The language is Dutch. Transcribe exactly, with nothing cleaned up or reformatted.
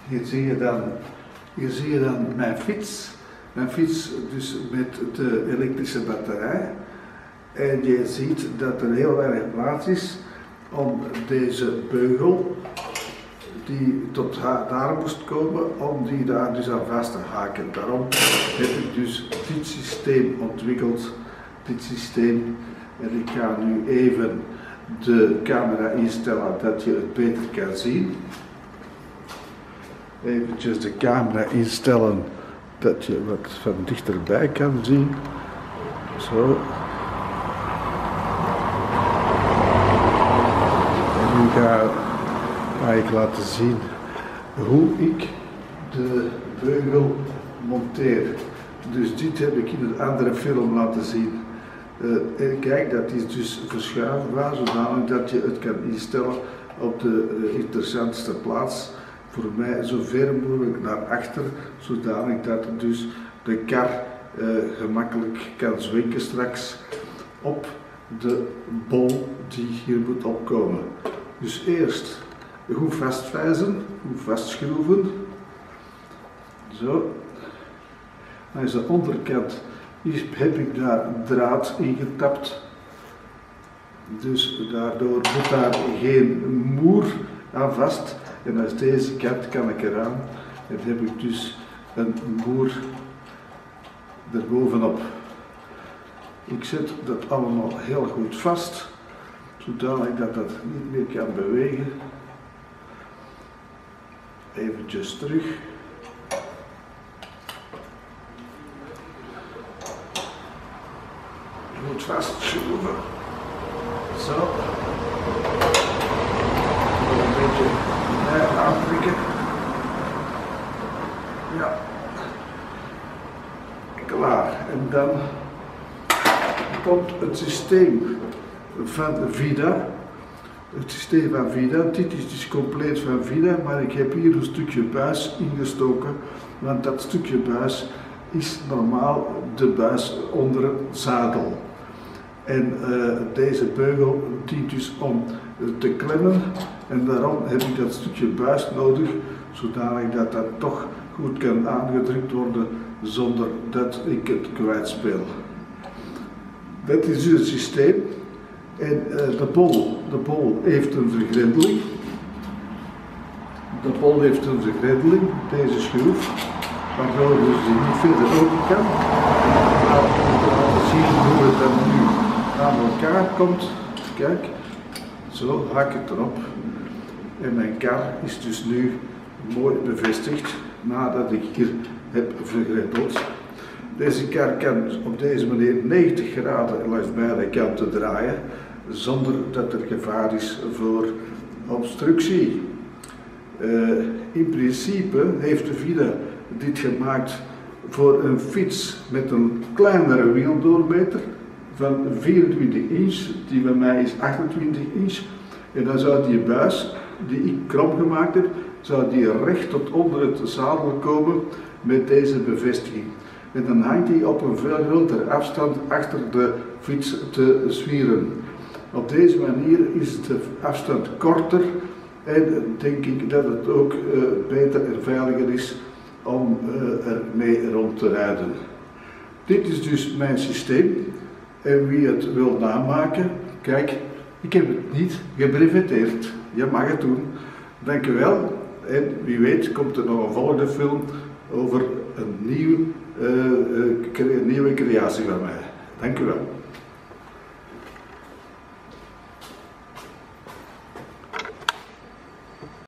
Hier zie je dan, hier zie je dan mijn fiets. Mijn fiets dus met de elektrische batterij. En je ziet dat er heel weinig plaats is om deze beugel, die tot daar moest komen, om die daar dus aan vast te haken. Daarom heb ik dus dit systeem ontwikkeld, dit systeem. En ik ga nu even de camera instellen dat je het beter kan zien. Eventjes de camera instellen dat je wat van dichterbij kan zien. Zo. En nu ga, ga ik laten zien hoe ik de beugel monteer. Dus dit heb ik in een andere film laten zien. Uh, en kijk, dat is dus verschuifbaar, zodanig dat je het kan instellen op de uh, interessantste plaats. Voor mij zo ver mogelijk naar achter, zodanig dat dus de kar uh, gemakkelijk kan zwenken straks op de bol die hier moet opkomen. Dus eerst goed vastvijzen, goed vastschroeven. Zo. Aan de onderkant heb ik daar draad in getapt. Dus daardoor moet daar geen moer aan vast. En als deze kant kan ik eraan. En heb ik dus een moer erbovenop. Ik zet dat allemaal heel goed vast, zodanig dat dat niet meer kan bewegen. Eventjes terug. Goed vastschroeven. Zo. Nog een beetje aantrekken. Ja. Klaar. En dan komt het systeem van Vida. Het systeem van Vida. Dit is dus compleet van Vida, maar ik heb hier een stukje buis ingestoken, want dat stukje buis is normaal de buis onder het zadel. En uh, deze beugel dient dus om te klemmen en daarom heb ik dat stukje buis nodig, zodanig dat dat toch goed kan aangedrukt worden zonder dat ik het kwijtspeel. Dat is dus het systeem. En uh, de bol, de bol heeft een vergrendeling. De bol heeft een vergrendeling, deze schroef, waardoor dus die niet verder open kan. Maar om te laten zien hoe het dan nu aan elkaar komt, kijk, zo haak ik het erop. En mijn kar is dus nu mooi bevestigd nadat ik hier heb vergrendeld. Deze kar kan op deze manier negentig graden langs beide kanten draaien, zonder dat er gevaar is voor obstructie. Uh, in principe heeft de Vida dit gemaakt voor een fiets met een kleinere wieldoormeter van vierentwintig inch, die bij mij is achtentwintig inch. En dan zou die buis, die ik krom gemaakt heb, zou die recht tot onder het zadel komen met deze bevestiging. En dan hangt die op een veel grotere afstand achter de fiets te zwieren. Op deze manier is de afstand korter en denk ik dat het ook uh, beter en veiliger is om uh, ermee rond te rijden. Dit is dus mijn systeem en wie het wil namaken, kijk, ik heb het niet gebreveteerd. Je mag het doen. Dank u wel en wie weet komt er nog een volgende film over een nieuw, uh, uh, nieuwe creatie van mij. Dank u wel.